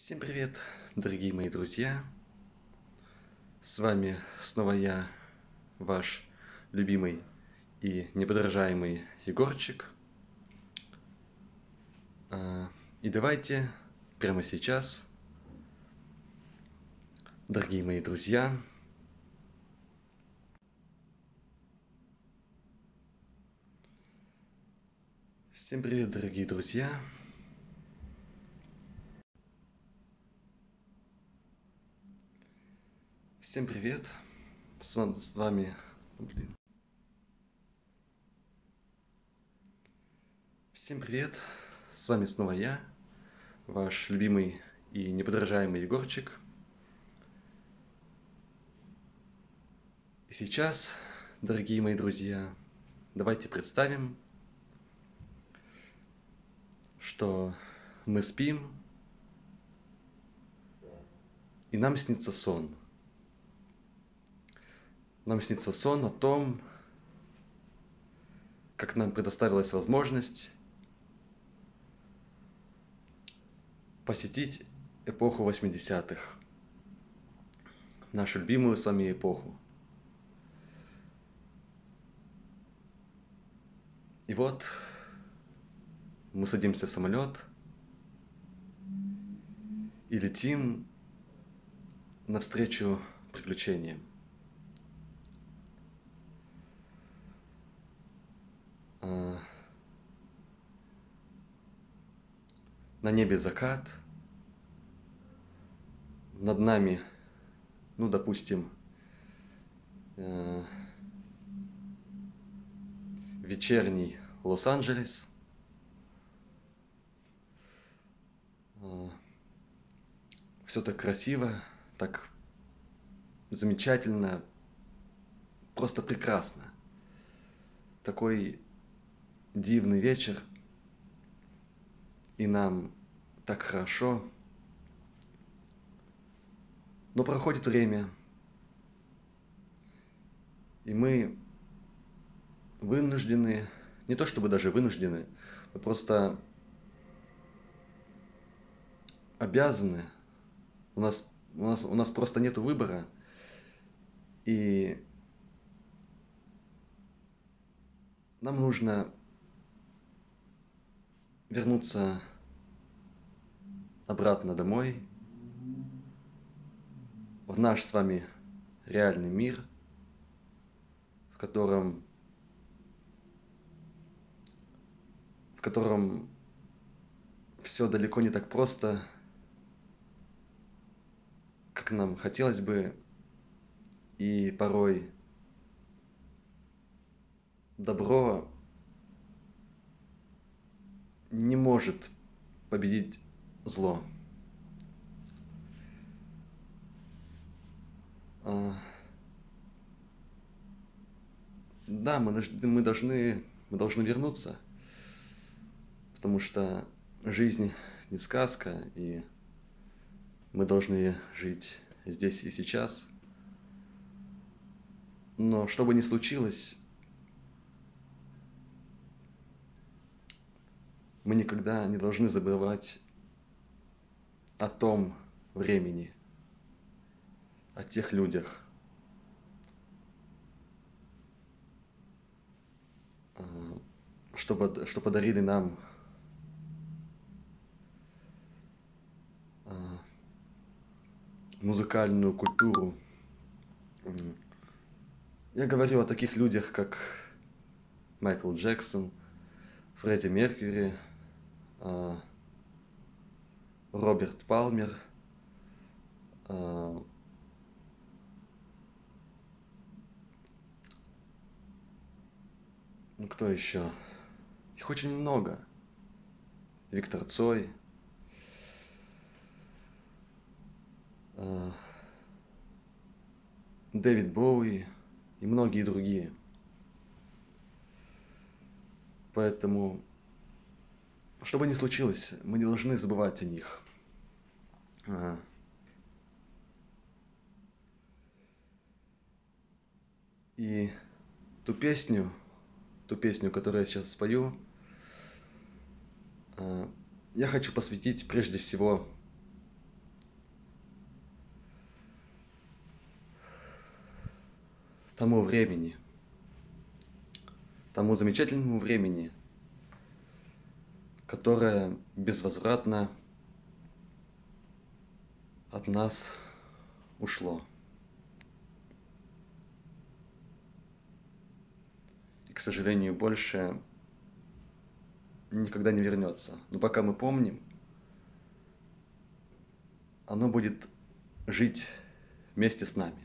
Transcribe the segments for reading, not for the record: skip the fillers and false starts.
Всем привет, дорогие мои друзья! С вами снова я, ваш любимый и неподражаемый Егорчик. И давайте прямо сейчас, дорогие мои друзья, всем привет, дорогие друзья! Всем привет! С вами... Всем привет! С вами снова я, ваш любимый и неподражаемый Егорчик. И сейчас, дорогие мои друзья, давайте представим, что мы спим, и нам снится сон. Нам снится сон о том, как нам предоставилась возможность посетить эпоху 80-х, нашу любимую с вами эпоху. И вот мы садимся в самолет и летим навстречу приключениям. На небе закат, над нами, ну, допустим, вечерний Лос-Анджелес. Все так красиво, так замечательно, просто прекрасно. Такой дивный вечер, и нам так хорошо. Но проходит время, и мы вынуждены, не то чтобы даже вынуждены, мы просто обязаны, у нас просто нету выбора, и нам нужно вернуться обратно домой, в наш с вами реальный мир, в котором все далеко не так просто, как нам хотелось бы, и порой добро не может победить зло. Да, мы должны вернуться, потому что жизнь не сказка, и мы должны жить здесь и сейчас. Но что бы ни случилось, мы никогда не должны забывать о том времени, о тех людях, что подарили нам музыкальную культуру. Я говорю о таких людях, как Майкл Джексон, Фредди Меркьюри, Роберт Палмер, ну кто еще? Их очень много. Виктор Цой, Дэвид Боуи и многие другие. Поэтому, что бы ни случилось, мы не должны забывать о них. И ту песню, которую я сейчас спою, я хочу посвятить прежде всего тому времени, тому замечательному времени, которое безвозвратно от нас ушло. И, к сожалению, больше никогда не вернется. Но пока мы помним, оно будет жить вместе с нами.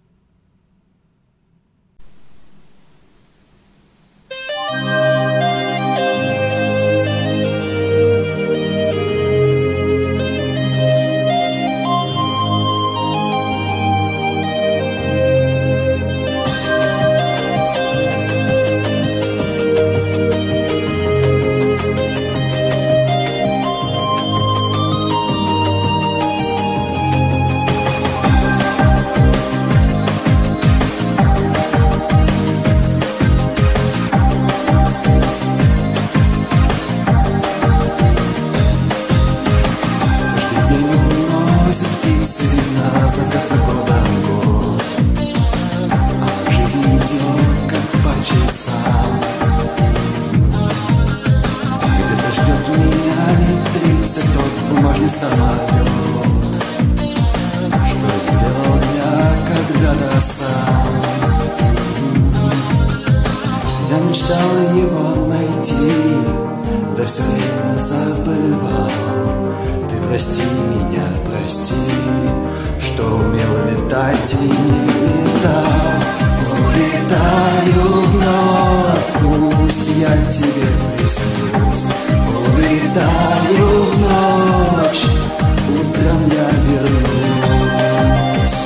Бумажный самолет, что сделал я когда-то сам. Я мечтал его найти, да все время забывал. Ты прости меня, прости, что умел летать и не летал. Улетаю вновь, пусть я тебе приснюсь. Улетаю в ночь, утром я вернусь.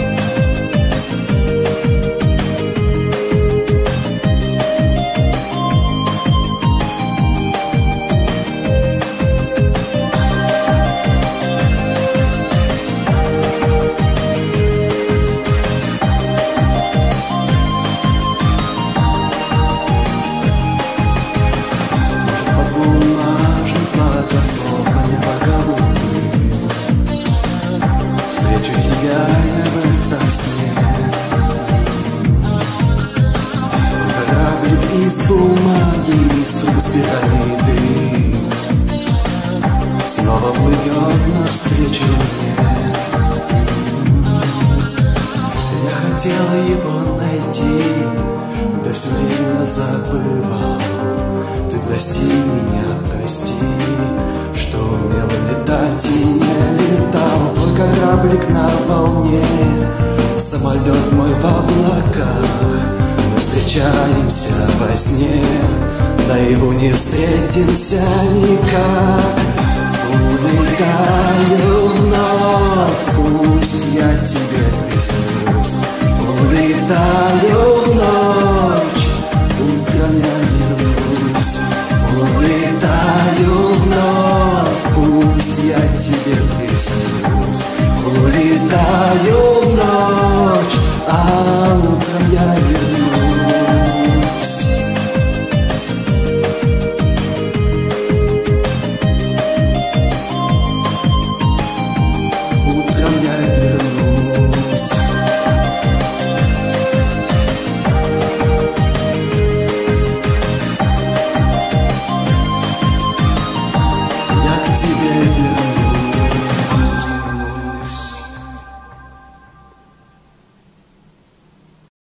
Из бумаги, из труб спиральный дым снова плывет навстречу мне. Я хотел его найти, да все время забывал. Ты прости меня, прости, что умел летать и не летал. Твой кораблик на волне, самолет мой в облаках. Встречаемся во сне, наяву не встретимся никак. Улетаю вновь, пусть я тебе приснюсь. Улетаю в ночь, утром я вернусь. Улетаю вновь, пусть я тебе приснюсь. Улетаю в ночь, а утром я вернусь. Тебе